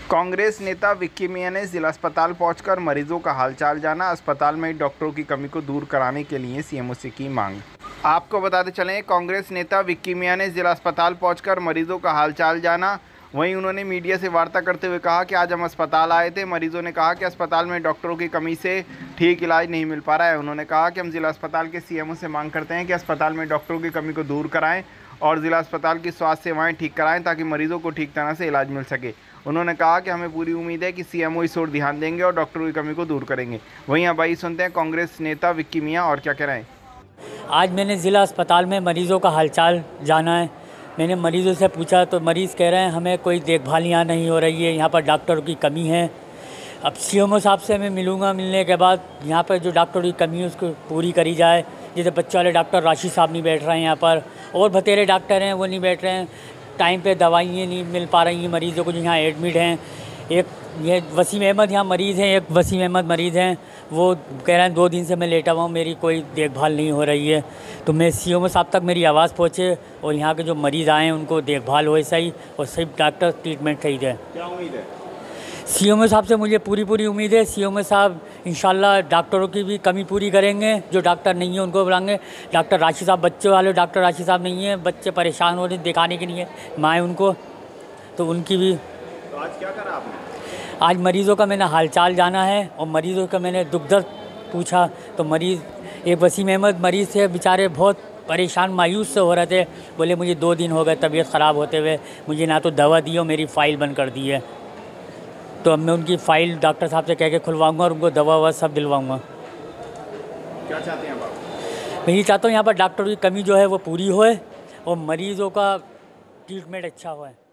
कांग्रेस नेता विक्की मियां ने जिला अस्पताल पहुंचकर मरीजों का हालचाल जाना। अस्पताल में डॉक्टरों की कमी को दूर कराने के लिए सीएमओ से की मांग। आपको बताते चलें, कांग्रेस नेता विक्की मियां ने जिला अस्पताल पहुंचकर मरीजों का हालचाल जाना। वहीं उन्होंने मीडिया से वार्ता करते हुए कहा कि आज हम अस्पताल आए थे। मरीजों ने कहा कि अस्पताल में डॉक्टरों की कमी से ठीक इलाज नहीं मिल पा रहा है। उन्होंने कहा कि हम जिला अस्पताल के सीएमओ से मांग करते हैं कि अस्पताल में डॉक्टरों की कमी को दूर कराएं और जिला अस्पताल की स्वास्थ्य सेवाएं ठीक कराएं ताकि मरीजों को ठीक तरह से इलाज मिल सके। उन्होंने कहा कि हमें पूरी उम्मीद है कि सीएमओ इस ओर ध्यान देंगे और डॉक्टरों की कमी को दूर करेंगे। वहीं अब आइए सुनते हैं कांग्रेस नेता विक्की मियां और क्या कह रहे हैं। आज मैंने ज़िला अस्पताल में मरीज़ों का हालचाल जाना है। मैंने मरीज़ों से पूछा तो मरीज़ कह रहे हैं हमें कोई देखभाल यहाँ नहीं हो रही है, यहाँ पर डॉक्टरों की कमी है। अब सीएमओ साहब से मैं मिलूँगा, मिलने के बाद यहाँ पर जो डॉक्टरों की कमी है उसको पूरी करी जाए। जैसे बच्चों वाले डॉक्टर राशिद साहब नहीं बैठ रहे हैं यहाँ पर, और बतेरे डॉक्टर हैं वो नहीं बैठ रहे हैं। टाइम पे दवाइयाँ नहीं मिल पा रही हैं मरीज़ों को जो यहाँ एडमिट हैं। एक ये वसीम अहमद यहाँ मरीज़ हैं, एक वसीम अहमद मरीज़ हैं, वो कह रहे हैं 2 दिन से मैं लेटा हुआ हूँ, मेरी कोई देखभाल नहीं हो रही है। तो मैं सीएमओ साहब तक मेरी आवाज़ पहुँचे और यहाँ के जो मरीज़ आए हैं उनको देखभाल हो सही और सही डॉक्टर ट्रीटमेंट सही दें। क्या उम्मीद है? सीएमओ साहब से मुझे पूरी उम्मीद है। सीएमओ साहब इंशाल्लाह डॉक्टरों की भी कमी पूरी करेंगे। जो डॉक्टर नहीं है उनको बुलाएंगे। डॉक्टर राशिद साहब, बच्चे वाले डॉक्टर राशिद साहब नहीं है, बच्चे परेशान हो रहे हैं, दिखाने के लिए माएँ उनको, तो उनकी भी। तो आज क्या करा आपने? आज मरीज़ों का मैंने हालचाल जाना है और मरीज़ों का मैंने दुख दर्द पूछा। तो मरीज़ एक वसीम अहमद मरीज़ थे, बेचारे बहुत परेशान मायूस से हो रहे थे। बोले मुझे 2 दिन हो गए तबीयत ख़राब होते हुए, मुझे ना तो दवा दी और मेरी फ़ाइल बंद कर दी है। तो अब मैं उनकी फ़ाइल डॉक्टर साहब से कह के खुलवाऊँगा और उनको दवा ववा सब दिलवाऊँगा। क्या चाहते हैं आप? मैं ये चाहता हूँ यहाँ पर डॉक्टरों की कमी जो है वो पूरी होए और मरीज़ों का ट्रीटमेंट अच्छा होए।